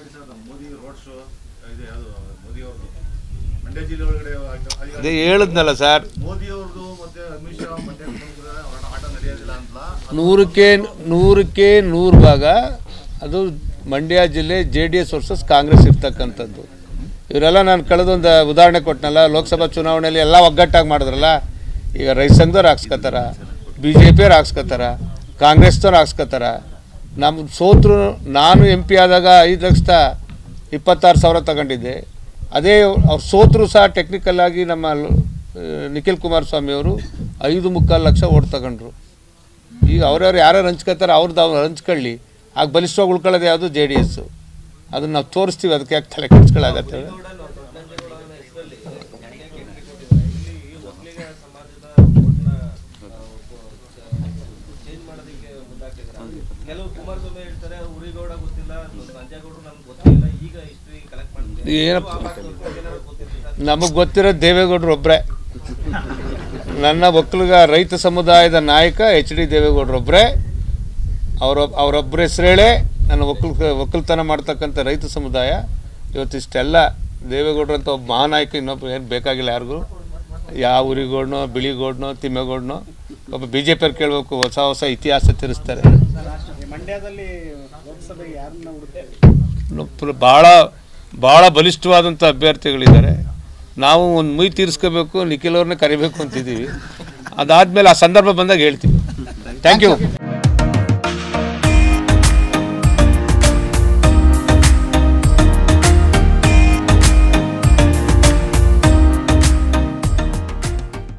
ಅದೇ ಹೇಳಿದ್ನಲ್ಲ ಸರ್, ನೂರಕ್ಕೆ 100 ಭಾಗ ಅದು ಮಂಡ್ಯ ಜಿಲ್ಲೆ JDS ವರ್ಸಸ್ ಕಾಂಗ್ರೆಸ್ ಇರ್ತಕ್ಕಂಥದ್ದು. ಇವರೆಲ್ಲ ನಾನು ಕಳೆದೊಂದು ಉದಾಹರಣೆ ಕೊಟ್ಟನಲ್ಲ, ಲೋಕಸಭಾ ಚುನಾವಣೆಯಲ್ಲಿ ಎಲ್ಲ ಒಗ್ಗಟ್ಟಾಗಿ ಮಾಡಿದ್ರಲ್ಲ. ಈಗ ರೈತ ಸಂಘದವ್ರು ಹಾಕ್ಸ್ಕೊತಾರ, BJPಯವ್ರು ಹಾಕ್ಸ್ಕೊತಾರ, ಕಾಂಗ್ರೆಸ್ದವ್ರು ಹಾಕ್ಸ್ಕೊತಾರ. ನಮ್ಮ ಸೋತರು ನಾನು MP ಆದಾಗ 5,26,000 ತಗೊಂಡಿದ್ದೆ. ಅದೇ ಅವ್ರು ಸೋತರು ಸಹ ಟೆಕ್ನಿಕಲ್ ಆಗಿ ನಮ್ಮ ನಿಖಿಲ್ ಕುಮಾರಸ್ವಾಮಿ ಅವರು 5.25 ಲಕ್ಷ ಓಟ್ ತಗೊಂಡ್ರು. ಈಗ ಅವ್ರವ್ರು ಯಾರು ಹಂಚ್ಕೊತಾರೆ ಅವ್ರದ್ದು ಅವ್ರು ಹಂಚ್ಕೊಳ್ಳಿ. ಆಗ ಬಲಿಷ್ಠವಾಗಿ ಉಳ್ಕೊಳ್ಳೋದು ಯಾವುದು JDS. ಅದನ್ನು ನಾವು ತೋರಿಸ್ತೀವಿ, ಅದಕ್ಕೆ ಯಾಕೆ ತಲೆ ಕೆಡಿಸ್ಕೊಳ್ಳಾಗತ್ತೆ. ಏನಪ್ಪ, ನಮಗೆ ಗೊತ್ತಿರೋದು ದೇವೇಗೌಡರು ಒಬ್ಬರೇ. ನನ್ನ ಒಕ್ಕಲಿಗ ರೈತ ಸಮುದಾಯದ ನಾಯಕ HD ದೇವೇಗೌಡರೊಬ್ಬರೇ. ಅವರೊಬ್ಬರ ಹೆಸರೇಳೆ ನನ್ನ ಒಕ್ಕಲ್ತನ ಮಾಡ್ತಕ್ಕಂಥ ರೈತ ಸಮುದಾಯ ಇವತ್ತಿಷ್ಟೆಲ್ಲ. ದೇವೇಗೌಡರು ಅಂತ ಒಬ್ಬ ಮಹಾನಾಯಕ ಇನ್ನೊಬ್ಬ ಏನು ಬೇಕಾಗಿಲ್ಲ ಯಾರಿಗೂ. ಯಾವ ಉರಿಗೌಡನೋ, ಬಿಳಿಗೌಡನೋ, ತಿಮ್ಮೇಗೌಡನೋ, ಒಬ್ಬ BJPಯವ್ರು ಕೇಳಬೇಕು, ಹೊಸ ಇತಿಹಾಸ ತಿರ್ಸ್ತಾರೆ. ಭಾಳ ಬಲಿಷ್ಠವಾದಂಥ ಅಭ್ಯರ್ಥಿಗಳಿದ್ದಾರೆ. ನಾವು ಒಂದು ಮುಯಿ ತೀರಿಸ್ಕೋಬೇಕು, ನಿಖಿಲ್ ಅವ್ರನ್ನ ಕರಿಬೇಕು ಅಂತಿದ್ದೀವಿ. ಅದಾದಮೇಲೆ ಆ ಸಂದರ್ಭ ಬಂದಾಗ ಹೇಳ್ತೀವಿ. Thank you.